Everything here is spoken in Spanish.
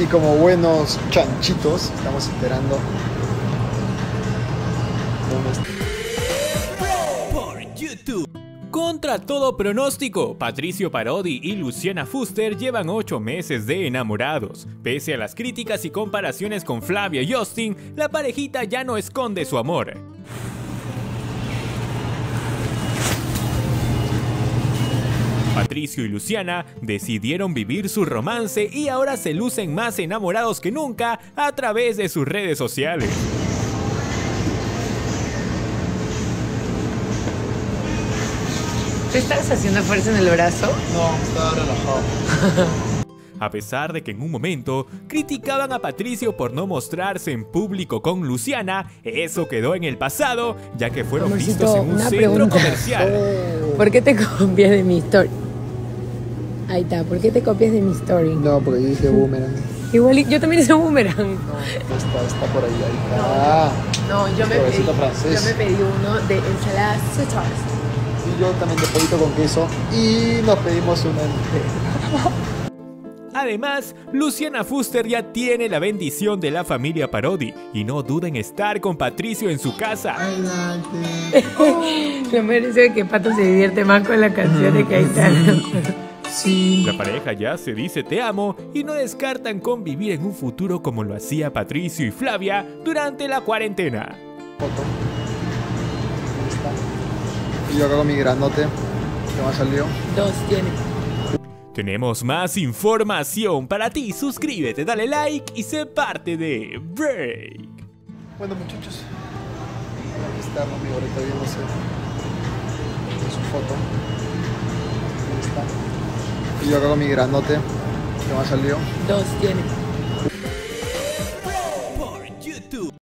Y como buenos chanchitos, estamos esperando. Por YouTube. Contra todo pronóstico, Patricio Parodi y Luciana Fuster llevan 8 meses de enamorados. Pese a las críticas y comparaciones con Flavia y Justin, la parejita ya no esconde su amor. Patricio y Luciana decidieron vivir su romance y ahora se lucen más enamorados que nunca a través de sus redes sociales. ¿Tú estás haciendo fuerza en el brazo? No, estaba relajado. A pesar de que en un momento criticaban a Patricio por no mostrarse en público con Luciana, eso quedó en el pasado, ya que fueron Amorcito, vistos en un una centro pregunta. comercial. ¿Por qué te copias de mi story? Ahí está, ¿por qué te copias de mi story? No, porque yo dije boomerang. Igual yo también hice un boomerang. No, está por ahí, ahí está. No, yo me Suavecito francés. pedí uno de ensalada Caesar. Y yo también de pollito con queso. Y nos pedimos una Además, Luciana Fuster ya tiene la bendición de la familia Parodi y no duda en estar con Patricio en su casa. Lo merece que Pato se divierte más con la canción de que ahí está. Sí. La pareja ya se dice te amo y no descartan convivir en un futuro como lo hacía Patricio y Flavia durante la cuarentena. Foto. Ahí está. Y yo acá con mi granote. ¿Qué más salió? 2 tiene. Tenemos más información para ti, suscríbete, dale like y sé parte de Break. Bueno, muchachos, aquí está mi ahorita viéndose su foto. Ahí está. Y yo acá con mi granote. ¿Qué más salió? 2 tiene.